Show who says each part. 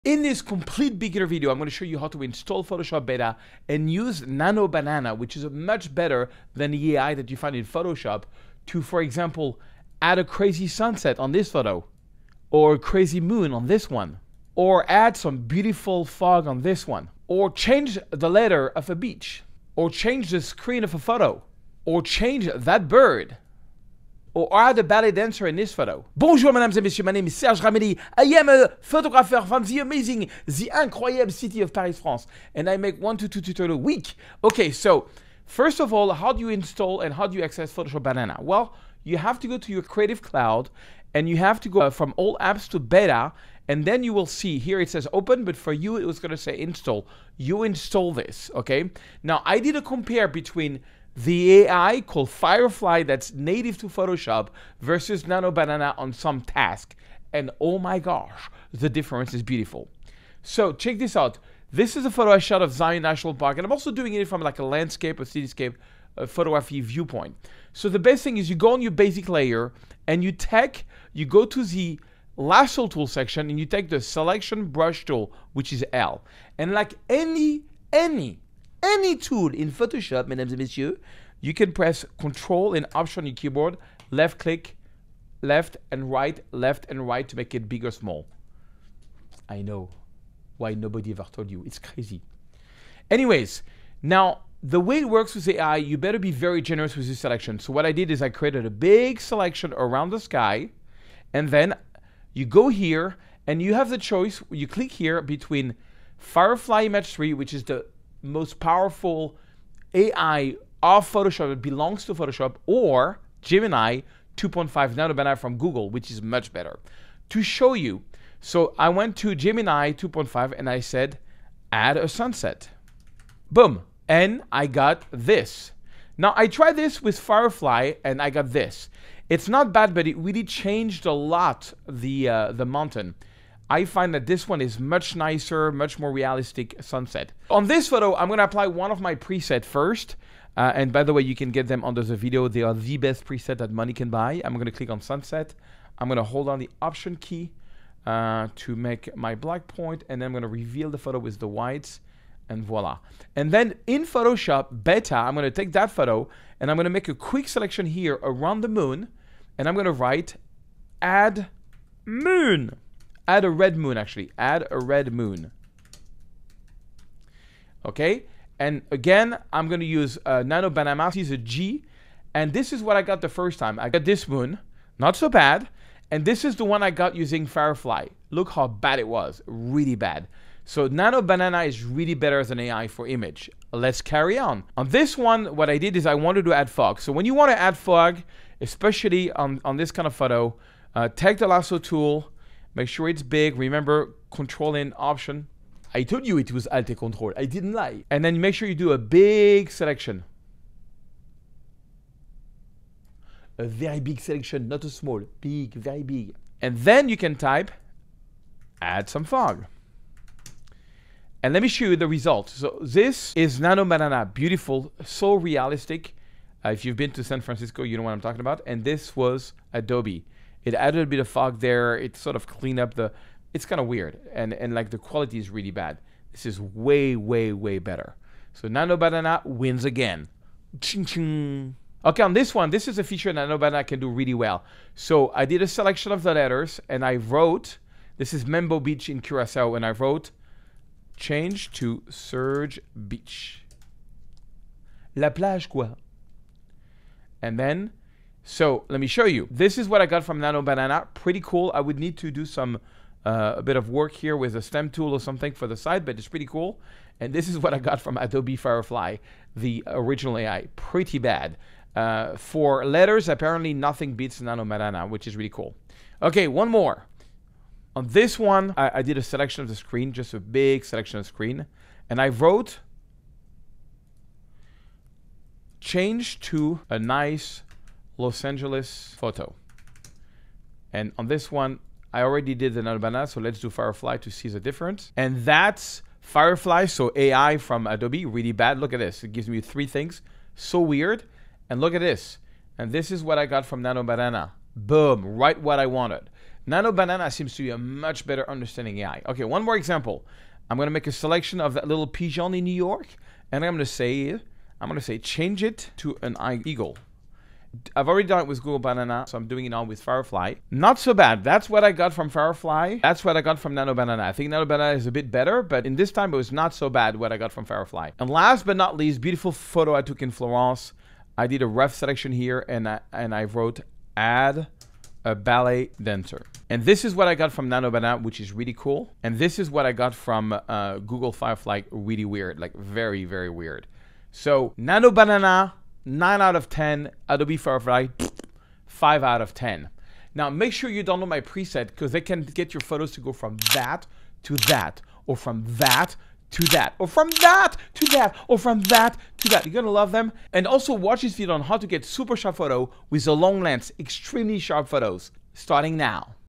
Speaker 1: In this complete beginner video, I'm going to show you how to install Photoshop Beta and use Nano Banana, which is much better than the AI that you find in Photoshop, to, for example, add a crazy sunset on this photo, or a crazy moon on this one, or add some beautiful fog on this one, or change the letter of a beach, or change the screen of a photo, or change that bird, or add a ballet dancer in this photo. Bonjour mesdames et messieurs, my name is Serge Ramelli. I am a photographer from the amazing, the incroyable city of Paris, France. And I make 1 to 2 tutorials a week. Okay, so first of all, how do you install and how do you access Photoshop Banana? Well, you have to go to your Creative Cloud and you have to go from all apps to beta, and then you will see here it says open, but for you it was going to say install. You install this, okay? Now I did a compare between the AI called Firefly that's native to Photoshop versus Nano Banana on some task. And oh my gosh, the difference is beautiful. So check this out. This is a photo I shot of Zion National Park, and I'm also doing it from like a landscape or cityscape photography viewpoint. So the best thing is you go on your basic layer and you go to the lasso tool section and you take the selection brush tool, which is L. And like any tool in Photoshop, mesdames et messieurs, you can press Control and Option on your keyboard, left click, left and right to make it big or small. I know why nobody ever told you. It's crazy. Anyways, now the way it works with AI, you better be very generous with your selection. So what I did is I created a big selection around the sky, and then you go here and you have the choice. You click here between Firefly Image 3, which is the most powerful AI of Photoshop, it belongs to Photoshop, or Gemini 2.5 Nano Banana from Google, which is much better. To show you, so I went to Gemini 2.5 and I said, add a sunset. Boom. And I got this. Now I tried this with Firefly and I got this. It's not bad, but it really changed a lot the mountain. I find that this one is much nicer, much more realistic sunset. On this photo, I'm going to apply one of my presets first. And by the way, you can get them under the video. They are the best preset that money can buy. I'm going to click on sunset. I'm going to hold on the Option key to make my black point. And then I'm going to reveal the photo with the whites. And voila. And then in Photoshop Beta, I'm going to take that photo and I'm going to make a quick selection here around the moon. And I'm going to write add moon. Add a red moon, actually. Add a red moon. Okay? And again, I'm going to use Nano Banana. This is a G. And this is what I got the first time. I got this moon. Not so bad. And this is the one I got using Firefly. Look how bad it was. Really bad. So Nano Banana is really better than AI for image. Let's carry on. On this one, what I did is I wanted to add fog. So when you want to add fog, especially on this kind of photo, take the lasso tool. Make sure it's big. Remember, Control and Option. I told you it was Alt and Control. I didn't lie. And then make sure you do a big selection. A very big selection, not a small. Big, very big. And then you can type, add some fog. And let me show you the result. So this is Nano Banana. Beautiful, so realistic. If you've been to San Francisco, you know what I'm talking about. And this was Adobe. It added a bit of fog there. It sort of cleaned up the... It's kind of weird. And like the quality is really bad. This is way, way, way better. So Nano Banana wins again. Ching, ching. Okay, on this one, this is a feature Nano Banana can do really well. So I did a selection of the letters and I wrote... This is Mambo Beach in Curacao. And I wrote, change to Serge Beach. La plage, quoi. And then... So let me show you. This is what I got from Nano Banana. Pretty cool. I would need to do some a bit of work here with a stem tool or something for the side, but it's pretty cool. And this is what I got from Adobe Firefly, the original AI. Pretty bad. For letters, apparently nothing beats Nano Banana, which is really cool. Okay, one more. On this one, I did a selection of the screen, just a big selection of the screen. And I wrote, change to a nice Los Angeles photo. And on this one, I already did the Nano Banana, so let's do Firefly to see the difference. And that's Firefly, so AI from Adobe, really bad. Look at this. It gives me 3 things. So weird. And look at this. And this is what I got from Nano Banana. Boom, right what I wanted. Nano Banana seems to be a much better understanding AI. Okay, one more example. I'm going to make a selection of that little pigeon in New York, and I'm going to say change it to an eagle. I've already done it with Google Banana, so I'm doing it now with Firefly. Not so bad. That's what I got from Firefly. That's what I got from Nano Banana. I think Nano Banana is a bit better, but in this time it was not so bad what I got from Firefly. And last but not least, beautiful photo I took in Florence. I did a rough selection here, and I wrote add a ballet dancer. And this is what I got from Nano Banana, which is really cool. And this is what I got from Google Firefly, really weird, like very, very weird. So Nano Banana, 9 out of 10. Adobe Firefly, 5 out of 10. Now make sure you download my preset, because they can get your photos to go from that to that, or from that to that, or from that to that, or from that to that. You're gonna love them. And also watch this video on how to get super sharp photo with a long lens, extremely sharp photos, starting now.